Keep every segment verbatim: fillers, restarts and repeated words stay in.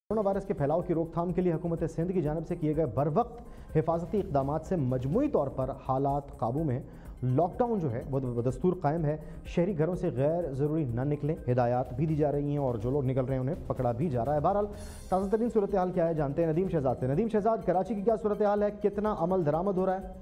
Corona virus के फैलाव की रोकथाम के लिए हुकूमत सिंध की जानिब से किए गए बर वक्त हिफाजती इकदाम से मजमूई तौर पर हालात काबू में। लॉकडाउन जो है वो बदस्तूर कायम है। शहरी घरों से गैर ज़रूरी न निकलें, हिदायत भी दी जा रही हैं और जो लोग निकल रहे हैं उन्हें पकड़ा भी जा रहा है। बहरहाल ताज़ा तरीन सूरत हाल क्या है जानते हैं नदीम शहजाद से। नदीम शहजाद, कराची की क्या सूरत हाल है, कितना अमल दरामद हो रहा है?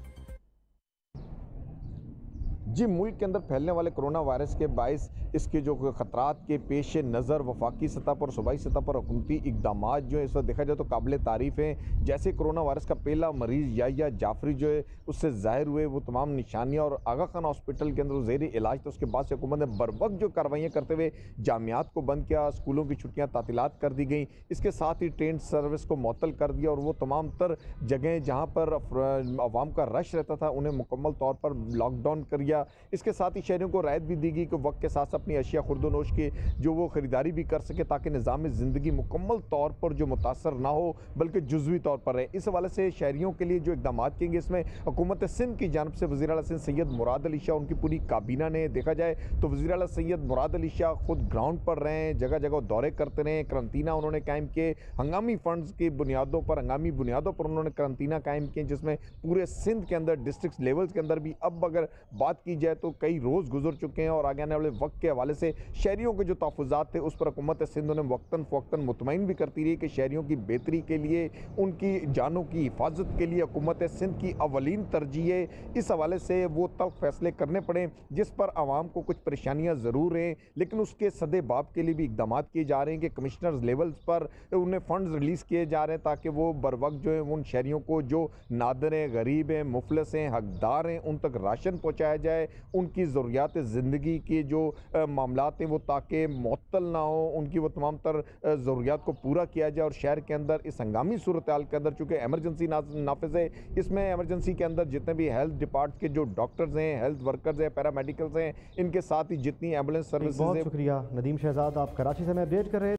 जी, मुल्क के अंदर फैलने वाले कोरोना वायरस के बायस इसके जो खतरात के पेश नज़र वफाकी सतह पर, सूबाई सतह पर हुकूमती इकदाम जो है इस वक्त देखा जाए तो काबिल तारीफ़ हैं। जैसे कोरोना वायरस का पहला मरीज़ याया जाफरी जो है उससे ज़ाहिर हुए, वो तमाम निशानियाँ और आगा खान हॉस्पिटल के अंदर ज़ेरी इलाज, तो उसके बाद से हुकूमत ने बर वक्त जो कार्रवाइयाँ करते हुए जामियात को बंद किया, स्कूलों की छुट्टियाँ तातीलात कर दी गई। इसके साथ ही ट्रेन सर्विस को मुअत्तल कर दिया और वो तमाम तर जगहें जहाँ पर अवाम का रश रहता था उन्हें मुकम्मल तौर पर लॉकडाउन कर दिया। इसके साथ ही शहरियों को रायत भी दी गई कि वक्त के साथ अपनी अशिया खुर्दोनोश की जो वो ख़रीदारी भी कर सके ताकि निज़ाम ज़िंदगी मुकम्मल तौर पर जो मुतासर ना हो बल्कि जुज़वी तौर पर रहे। इस हवाले से शहरियों के लिए जो इकदाम किएंगे इसमें हुकूमत सिंध की जानब से वज़ीर आला सिंध सैयद मुराद अली शाह, उनकी पूरी काबीना ने, देखा जाए तो वज़ीर आला सैयद मुराद अली शाह खुद ग्राउंड पर रहे हैं, जगह जगह दौरे करते रहे, करंतना उन्होंने कायम किए, हंगामी फ़ंड्स की बुनियादों पर हंगामी बुनियादों पर उन्होंने करंतना कायम किए, जिसमें पूरे सिंध के अंदर डिस्ट्रिक्ट लेवल्स के अंदर भी अब अगर बात की जाए तो कई रोज़ गुजर चुके हैं और आगे आने वाले वक्त के हवाले से शहरियों के जो तहफ़्फ़ुज़ात थे उस पर हुकूमत सिंध ने वक्तन फ़वक्तन मुतमईन भी करती रही कि शहरियों की बेहतरी के लिए, उनकी जानों की हिफाजत के लिए हुकूमत सिंध की अवलीन तरजीह है। इस हवाले से वो तल्ख़ फैसले करने पड़े जिस पर आवाम को कुछ परेशानियाँ ज़रूर हैं, लेकिन उसके सदे बाब के लिए भी इक़दाम किए जा रहे हैं कि कमिश्नर्स लेवल्स पर उन्हें फ़ंड्स रिलीज़ किए जा रहे हैं ताकि वो बर वक्त जो है उन शहरियों को जो नादर हैं, गरीब हैं, मुफलस हैं, हकदार हैं, उन तक राशन पहुँचाया जाए, उनकी ज़रूरियात ज़िंदगी के जो मामलात हैं वो ताकि मुअत्तल ना हो, उनकी वो तमाम तर ज़रूरियात को पूरा किया जाए। और शहर के अंदर इस हंगामी सूरत हाल के अंदर चूँकि एमरजेंसी नाफिज है, इसमें एमरजेंसी के अंदर जितने भी हेल्थ डिपार्ट के जो डॉक्टर्स हैं, हेल्थ वर्कर्स हैं, पैरामेडिकल्स हैं, इनके साथ ही जितनी एम्बुलेंस सर्विसेज। बहुत शुक्रिया नदीम शहजाद, आप कराची से हमें अपडेट कर रहे हैं।